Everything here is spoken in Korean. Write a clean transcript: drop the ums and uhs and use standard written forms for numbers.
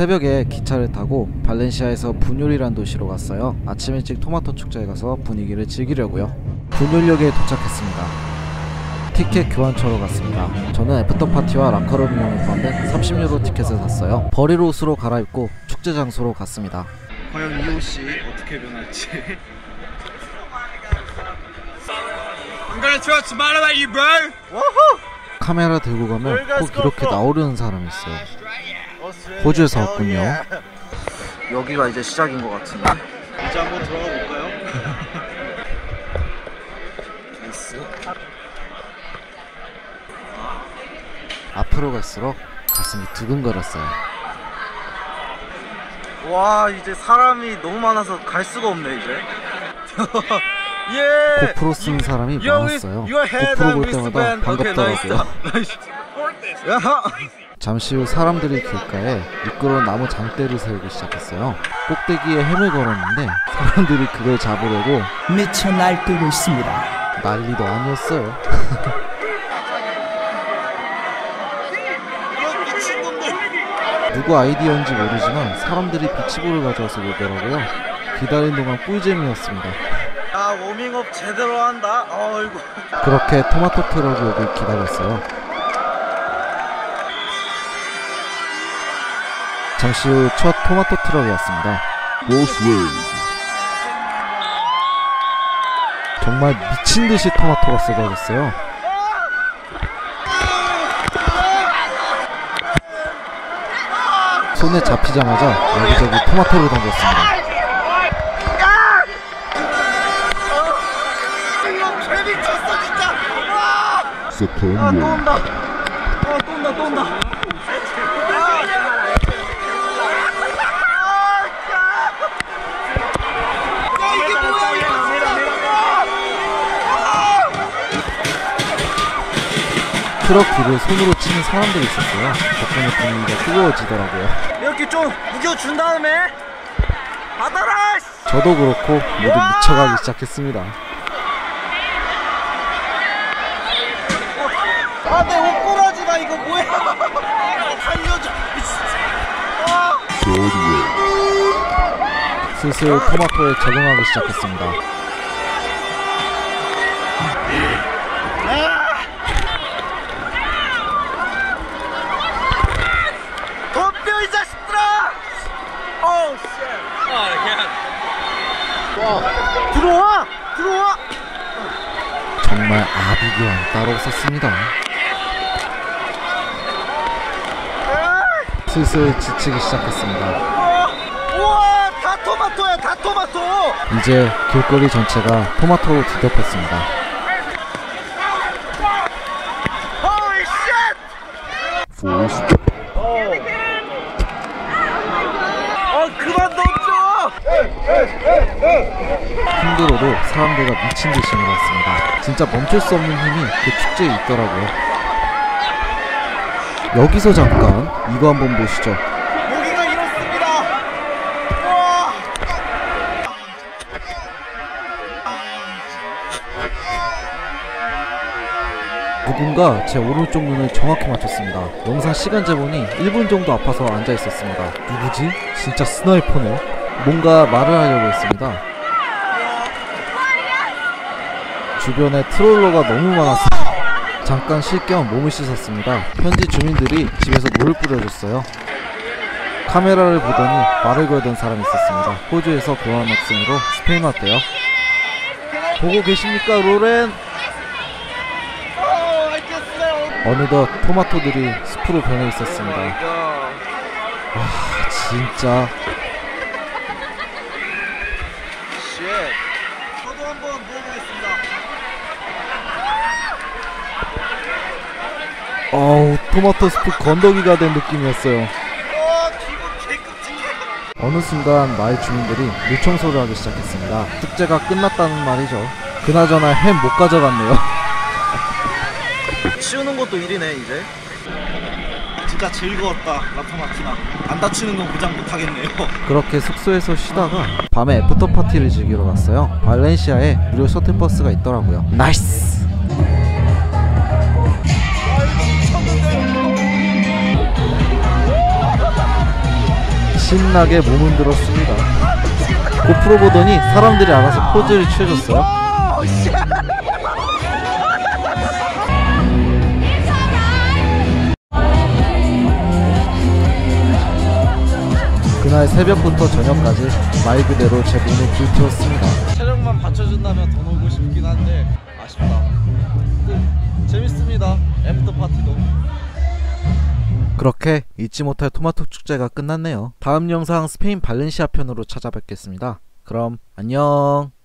새벽에 기차를 타고 발렌시아에서 부뇰이란 도시로 갔어요. 아침 일찍 토마토 축제에 가서 분위기를 즐기려고요. 부뇰역에 도착했습니다. 티켓 교환처로 갔습니다. 저는 애프터파티와 라커룸 이용이 포함된 30유로 티켓을 샀어요. 버릴 옷으로 갈아입고 축제 장소로 갔습니다. 과연 이 옷이 어떻게 변할지. I'm gonna throw a tomato at you, bro. 카메라 들고 가면 꼭 이렇게 나오려는 사람이 있어요. 호주에서 왔군요. 여기가 이제 시작인 것 같은데. 이제 한번 들어가 볼까요? 앞으로 갈수록 가슴이 두근거렸어요. 와, 이제 사람이 너무 많아서 갈 수가 없네 이제. 고프로 쓰는 사람이 많았어요. 고프로 볼 때마다 반갑더라고요. 잠시 후 사람들이 길가에 미끄러운 나무 장대를 세우기 시작했어요. 꼭대기에 햄을 걸었는데 사람들이 그걸 잡으려고 미쳐 날뛰고 있습니다. 난리도 아니었어요. 누구 아이디어인지 모르지만 사람들이 비치볼을 가져와서 놀더라고요. 기다린 동안 꿀잼이었습니다. 야, 워밍업 제대로 한다. 어이구. 그렇게 토마토 트럭이 오길 기다렸어요. 잠시 후 첫 토마토 트럭이 왔습니다. 정말 미친듯이 토마토가 쏟아졌어요. 손에 잡히자마자 여기저기 토마토를 던졌습니다. 또 온다. 또 온다. 트럭 뒤를 손으로 치는 사람들이 있었어요. 덕분에 분위기가 뜨거워지더라고요. 이렇게 좀 우겨준 다음에 받아라! 저도 그렇고 모두 미쳐가기 시작했습니다. 아, 내 옷꼬라지다. 이거 뭐야? 살려줘. 슬슬 토마토에 적응하기 시작했습니다. 덤벼 이 자식들아! 오우 쉣. 들어와! 정말 아비규환 따로 없었습니다. 슬슬 지치기 시작했습니다. 우와, 다 토마토야, 다 토마토. 이제 길거리 전체가 토마토로 뒤덮였습니다. Holy shit! 그만 던져! 힘들어도 사람들과 미친듯이 놀았습니다. 진짜 멈출 수 없는 힘이 그 축제에 있더라고요. 여기서 잠깐 이거 한번 보시죠. 여기가 이렇습니다. 우와! 누군가 제 오른쪽 눈을 정확히 맞췄습니다. 영상 시간제 보니 1분 정도 아파서 앉아 있었습니다. 누구지? 진짜 스나이퍼네. 뭔가 말을 하려고 했습니다. 주변에 트롤러가 너무 많았어요. 잠깐 쉴 겸 몸을 씻었습니다. 현지 주민들이 집에서 물을 뿌려줬어요. 카메라를 보더니 말을 걸던 사람이 있었습니다. 호주에서 교환학생으로 스페인 왔대요. 보고 계십니까, 로렌? 어느덧 토마토들이 숲으로 변해 있었습니다. 와, 진짜. 저도 한번 먹어보겠습니다. 어우, 토마토 스프 건더기가 된 느낌이었어요. 기분 개끔찍해. 어느 순간 마을 주민들이 물 청소를 하기 시작했습니다. 축제가 끝났다는 말이죠. 그나저나 햄 못 가져갔네요. 치우는 것도 일이네 이제. 진짜 즐거웠다 라토마티나. 안 다치는 건 보장 못하겠네요. 그렇게 숙소에서 쉬다가 밤에 애프터 파티를 즐기러 갔어요. 발렌시아에 무료 셔틀버스가 있더라고요. 나이스! 신나게 몸 흔들었습니다. 고프로 보더니 사람들이 알아서 포즈를 취해줬어요. 그날 새벽부터 저녁까지 말 그대로 제 몸을 불태웠습니다. 체력만 받쳐준다면 더 놀고 싶긴 한데 아쉽다. 재밌습니다. 애프터 파티도. 그렇게 잊지 못할 토마토 축제가 끝났네요. 다음 영상 스페인 발렌시아 편으로 찾아뵙겠습니다. 그럼 안녕.